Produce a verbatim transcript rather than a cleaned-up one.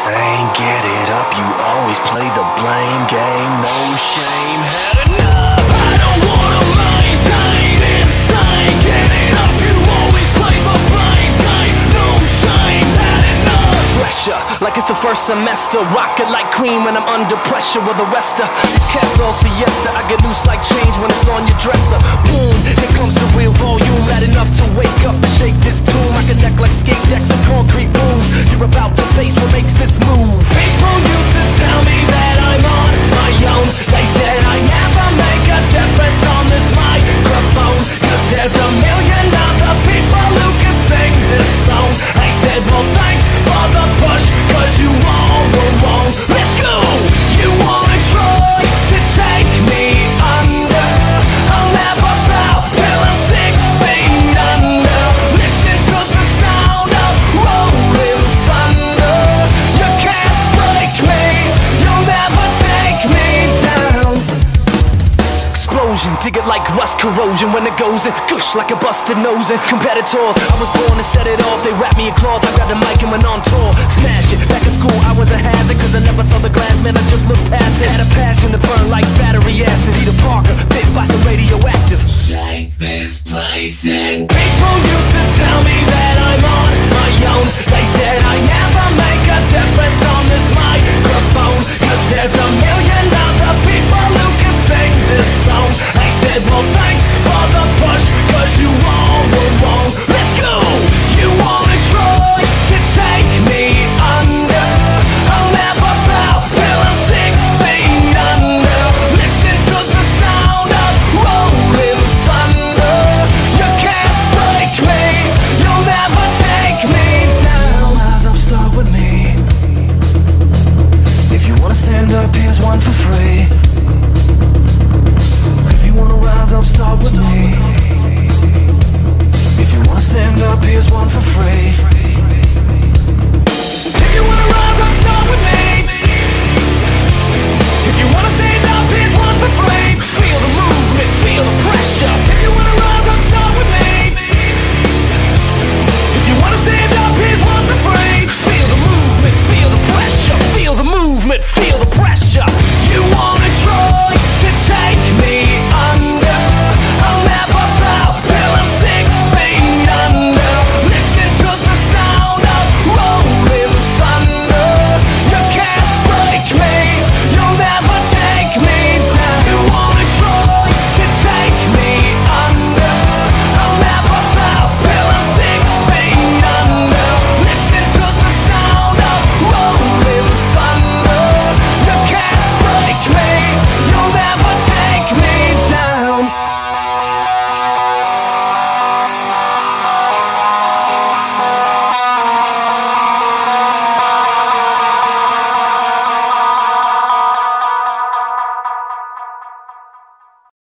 insane, get it up, you always play the blame game. No shame, had enough. I don't wanna maintain insane, get it up, you always play the blame game. No shame, had enough. Pressure, like it's the first semester. Rocket like Queen when I'm under pressure with the rest of these cats all siesta. I get loose like change when it's on your dresser. Boom, here comes the real volume, loud enough to wake up and shake this tomb. I connect like skate decks and concrete rooms. You're about to face what makes this move. People used to tell me that I'm on my own. They said I never make a difference on this microphone, cause there's a million other people who can sing this song. I said, well, thanks for the push, cause you all were wrong. Let's go! You wanna try to take me under? I'll never bow till I'm six feet under. Listen to the sound of rolling thunder. You can't break me, you'll never take me down. Explosion, dig it like rust corrosion. When it goes in, gush like a busted nose. And competitors, I was born to set it off. They wrap me in cloth, I grabbed a mic and went on tour. Smash it, back in school I was a hazard, cause I never saw the glass, man, I just looked past it. Had a passion to burn like battery acid. Peter Parker, bit by some radioactive. Shake this place in. People used to tell me that I'm on my own. They said I never make a difference on this microphone, cause there's a million other people who can sing this song. I said, well, thanks for the push, cause you all were wrong. Let's go! You wanna try to take me under? I'll never bow till I'm six feet under. Listen to the sound of rolling thunder. You can't break me, you'll never take me down. Rise up, start with me. If you wanna stand up, here's one for free. If you wanna rise up, start with me. If you wanna stand up, here's one for free.